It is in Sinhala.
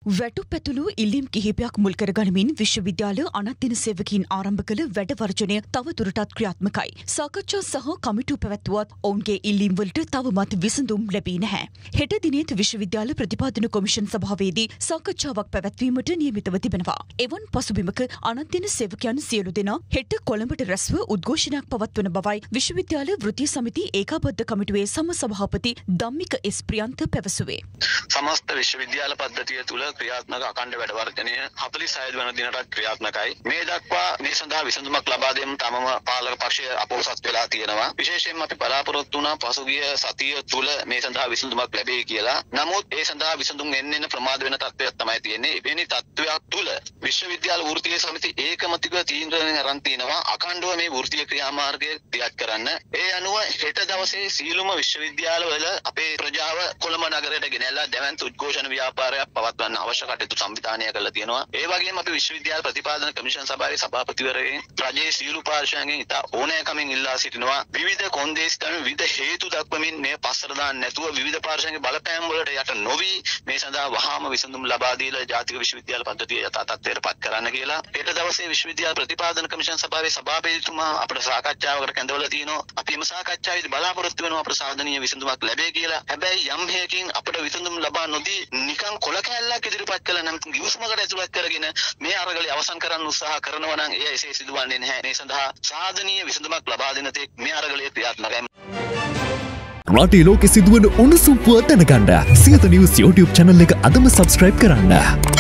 වැටුපැතුළු ඉල්ලීම් කිහිපයක් මුල් කරගනිමින් විශ්වවිද්‍යාල අනත් දින සේවකීන් ආරම්භ කළ වැඩ වර්ජනය තව දුරටත් ක්‍රියාත්මකයි. සාකච්ඡා සහ කමිටු පැවැත්වුවත් ඔවුන්ගේ ඉල්ලීම්වලට තවමත් විසඳුම් ලැබී නැහැ. හෙට දිනේත් විශ්වවිද්‍යාල ප්‍රතිපාදන කොමිෂන් සභාවේදී සාකච්ඡාවක් පැවැත්වීමට නියමිතව තිබෙනවා. එවන් පසුබිමක අනත් දින සේවකයන් සියලු දෙනා හෙට කොළඹට රැස්ව උද්ඝෝෂණයක් පවත්වන බවයි විශ්වවිද්‍යාල වෘත්තීය සමිති ඒකාබද්ධ කමිටුවේ සම සභාපති ධම්මික එස් ප්‍රියන්ත පැවසුවේ. සමස්ත විශ්වවිද්‍යාල පද්ධතිය තුළ ක්‍රියාත්මක අඛණ්ඩ වැඩ වර්ජනය 46 වන දිනටත් ක්‍රියාත්මකයි. මේ දක්වා මේ සඳහා විසඳුමක් ලබා දෙන්න තමම පාලක පක්ෂය අපොහොසත් වෙලා තියෙනවා. විශේෂයෙන්ම අපි බලාපොරොත්තු වුණා පසුගිය සතිය තුළ මේ සඳහා විසඳුමක් ලැබෙයි කියලා. නමුත් ඒ සඳහා විසඳුම් එන්න ප්‍රමාද වෙන තත්ත්වයක් තමයි තියෙන්නේ. එවැනි තත්ත්වයක් තුළ විශ්වවිද්‍යාල වෘත්තීය සමිති ඒකමතික තීන්දුවකින් අරන් තිනවා අඛණ්ඩව මේ වෘත්තීය ක්‍රියාමාර්ගය ක්‍රියාත් කරන්න. ඒ අනුව හෙට දවසේ සීලුම විශ්වවිද්‍යාලවල අපේ ප්‍රජාව කොළඹ නගරයට ගෙනල්ලා දැවැන්ත උද්ඝෝෂණ ව්‍යාපාරයක් පවත්වන්න අවශ්‍ය කටයුතු සංවිධානය කරලා තියෙනවා. ඒ වගේම අපි විශ්වවිද්‍යාල ප්‍රතිපාදන කමිෂන් සභාවේ සභාපතිවරයෙක් රජයේ සියලු පාර්ශ්වයන්ගෙන් ඉතා ඕනෑකමින් ඉල්ලා සිටිනවා විවිධ කොන්දේසි ගන්න විවිධ හේතු දක්වමින් මේ පස්සට දාන්න නැතුව විවිධ පාර්ශ්වයන්ගේ බලපෑම් වලට යට නොවි මේ සඳහා වහාම විසඳුම් ලබා දීලා ජාතික විශ්වවිද්‍යාල පද්ධතිය යථා තත්ත්වයට පත් කරන්න කියලා හෙට දවසේ විශ්වවිද්‍යාල ප්‍රතිපාදන කමිෂන් සභාවේ සභාපතිතුමා අපිට සාකච්ඡාවකට කැඳවලා තියෙනවා. අපි මේ සාකච්ඡාවේදී බලාපොරොත්තු වෙනවා ප්‍රසාදනීය විසඳුමක් ලැබෙයි කියලා. හැබැයි යම් හේකින් අපිට විසඳුම් ලබා නොදී නිකන් කොල කැල්ලක් ඉදිරිපත් කළා නම් ගිවිසුමකට ඇතුළත් කරගෙන මේ අරගලය අවසන් කරන්න උත්සාහ කරනවා නම් එය එසේ සිදුවන්නේ නැහැ. මේ සඳහා සාධනීය විසඳුමක් ලබා දෙන තෙක් මේ අරගලය ක්‍රියාත්මකයි. රටේ ලෝකෙ සිදුවන උණුසුම් පුවත් දැනගන්න සියත නිවුස් YouTube channel එක අදම subscribe කරන්න.